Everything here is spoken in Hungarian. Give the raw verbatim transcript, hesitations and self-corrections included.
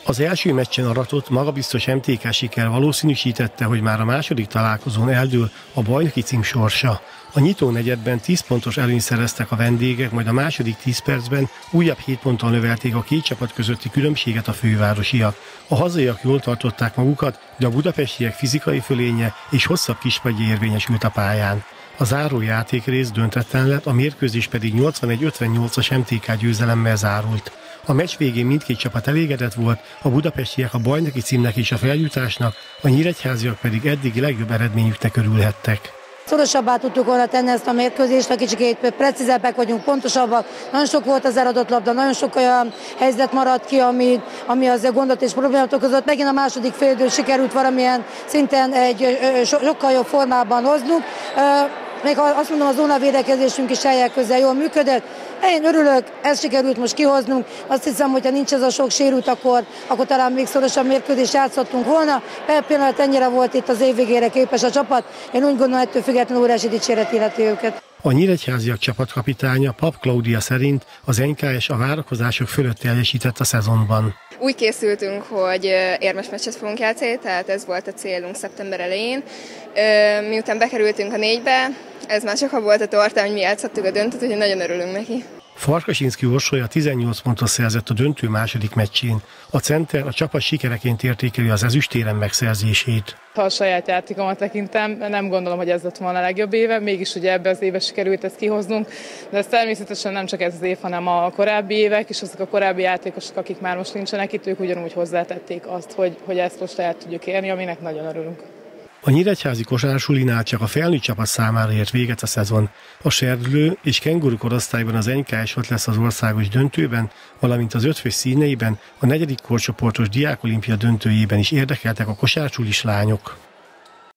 Az első meccsen aratott magabiztos em té ká siker valószínűsítette, hogy már a második találkozón eldől a bajnoki cím sorsa. A nyitó negyedben tíz pontos előnyt szereztek a vendégek, majd a második tíz percben újabb hét ponttal növelték a két csapat közötti különbséget a fővárosiak. A hazaiak jól tartották magukat, de a budapestiek fizikai fölénye és hosszabb kispadja érvényesült a pályán. A záró játékrész döntetlen lett, a mérkőzés pedig nyolcvanegy ötvennyolcas em té ká győzelemmel zárult. A meccs végén mindkét csapat elégedett volt, a budapestiek a bajnoki címnek és a feljutásnak, a nyíregyháziak pedig eddigi legjobb eredményüknek örülhettek. Szorosabbá tudtuk volna tenni ezt a mérkőzést, a kicsikét precízebbek vagyunk, pontosabbak. Nagyon sok volt az eladott labda, nagyon sok olyan helyzet maradt ki, ami, ami azért gondot és problémát okozott. Megint a második félidőt sikerült valamilyen szinten egy sokkal jobb formában hoznunk. Még azt mondom, a zónavédekezésünk is helyek közel jól működött. Én örülök, ezt sikerült most kihoznunk. Azt hiszem, hogyha nincs ez a sok sérült, akkor, akkor talán még szorosabb mérkőzést játszhattunk volna. Per pillanat ennyire volt itt az év végére képes a csapat. Én úgy gondolom, ettől függetlenül óriási dicséret illeti őket. A nyíregyháziak csapatkapitánya Pap Klaudia szerint az en ká es a várakozások fölött teljesített a szezonban. Úgy készültünk, hogy érmes meccset fogunk játszani, tehát ez volt a célunk szeptember elején. Miután bekerültünk a négybe, ez már csak volt a torta, hogy mi játszottuk a döntőt, úgyhogy nagyon örülünk neki. Farkasinszky Orsolya tizennyolc pontot szerzett a döntő második meccsén. A center a csapat sikereként értékeli az ezüstérem megszerzését. Ha a saját játékomat tekintem, nem gondolom, hogy ez lett volna a legjobb éve, mégis ugye ebbe az évbe sikerült ezt kihoznunk, de ez természetesen nem csak ez az év, hanem a korábbi évek, és azok a korábbi játékosok, akik már most nincsenek itt, ők ugyanúgy hozzátették azt, hogy, hogy ezt most el tudjuk érni, aminek nagyon örülünk. A nyíregyházi kosársulinál csak a felnőtt csapat számára ért véget a szezon. A serdülő és kenguru korosztályban az en ká es ott lesz az országos döntőben, valamint az ötfős színeiben, a negyedik korcsoportos diákolimpia döntőjében is érdekeltek a kosársulis lányok.